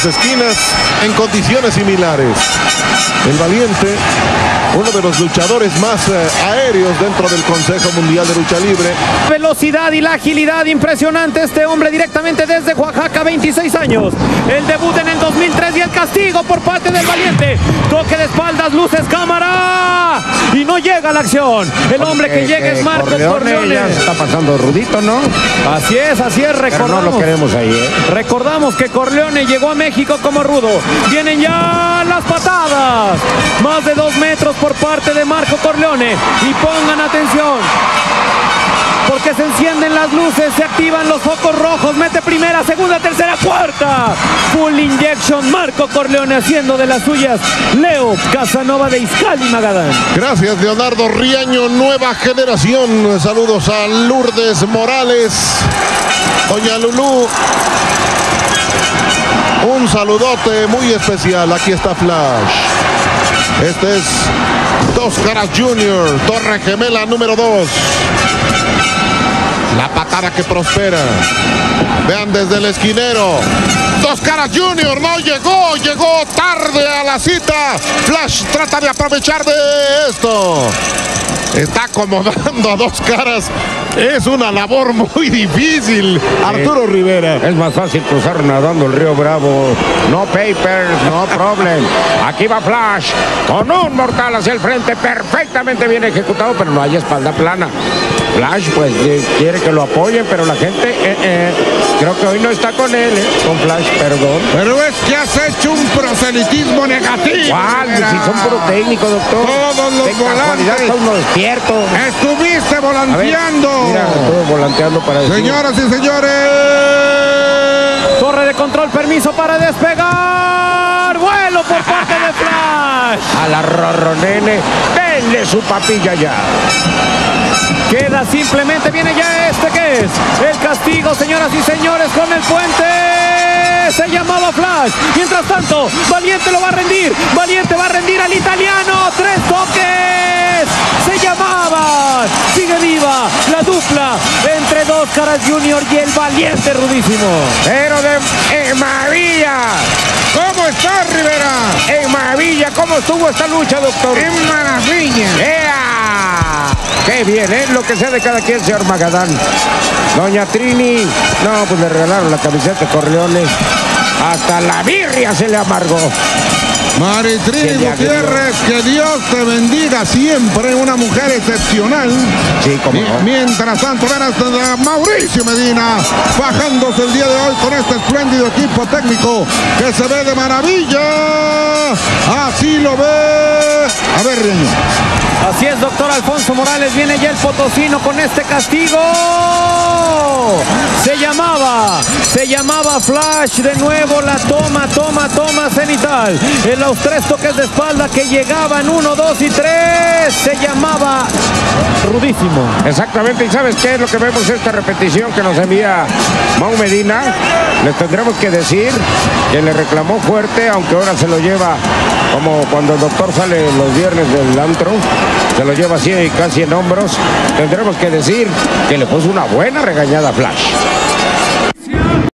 esquinas en condiciones similares. El Valiente, uno de los luchadores más aéreos dentro del Consejo Mundial de Lucha Libre. Velocidad y la agilidad impresionante este hombre directamente desde Oaxaca, 26 años. El debut en el 2003 y el castigo por parte del Valiente. Toque de espaldas, luces, cámara y no llega a la acción. El hombre que llega es Marco Corleone. Ya se está pasando Rudito, ¿no? Así es, recordamos. Pero no lo queremos ahí, ¿eh? Recordamos que Corleone llegó a México como rudo. Vienen ya las patadas. Más de 2 metros por parte de Marco Corleone. Y pongan atención, porque se encienden las luces, se activan los focos rojos, mete primera, segunda, tercera, cuarta. Full injection, Marco Corleone haciendo de las suyas. Leo Casanova de Izcalli, Magadán. Gracias, Leonardo Riaño, nueva generación. Saludos a Lourdes Morales, doña Lulú. Un saludote muy especial. Aquí está Flash. Este es Dos Caras Jr., Torre Gemela número 2. La patada que prospera. Vean desde el esquinero. Dos Caras Jr. no llegó tarde a la cita. Flash trata de aprovechar de esto. Está acomodando a Dos Caras. Es una labor muy difícil. Arturo Rivera. Es más fácil cruzar nadando el río Bravo. No papers, no problem. Aquí va Flash con un mortal hacia el frente, perfectamente bien ejecutado, pero no hay espalda plana. Flash pues quiere que lo apoyen, pero la gente creo que hoy no está con él, con Flash, perdón. Pero es que has hecho un proselitismo negativo. ¿Cuál? Si son puro técnico, doctor. Todos los volantes. Está uno despierto. Estuviste volanteando. Mira, estuve volanteando para decir. Señoras y señores. Torre de control, permiso para despegar. Vuelo por parte de Flash. A la Rorronene, denle su papilla ya. Queda simplemente, viene ya ¿qué es? El castigo, señoras y señores, con el puente. Se llamaba Flash. Mientras tanto, Valiente lo va a rendir. Valiente va a rendir al italiano. 3 toques. Se llamaban. Sigue viva la dupla entre Dos Caras Jr. y el Valiente Rudísimo. Pero de maravilla. ¿Cómo está, Rivera? En maravilla. ¿Cómo estuvo esta lucha, doctor? En maravilla. ¡Ea! ¡Qué bien, eh! Lo que sea de cada quien, señor Magadán. Doña Trini, no, pues le regalaron la camiseta de Corleone. Hasta la birria se le amargó. Maritrini Gutiérrez, que Dios te bendiga siempre, una mujer excepcional. Sí, como no. Mientras tanto, ven hasta Mauricio Medina, bajándose el día de hoy con este espléndido equipo técnico que se ve de maravilla. Así lo ve. A ver, Riaño. Así es, doctor Alfonso Morales, viene ya el potosino con este castigo. Se llamaba Flash, de nuevo la toma cenital. En los 3 toques de espalda que llegaban, 1, 2 y 3, se llamaba Rudísimo. Exactamente, y ¿sabes qué es lo que vemos esta repetición que nos envía Mau Medina? Les tendremos que decir que le reclamó fuerte, aunque ahora se lo lleva como cuando el doctor sale los viernes del antro, se lo lleva así casi en hombros. Tendremos que decir que le puso una buena regañada a Flash.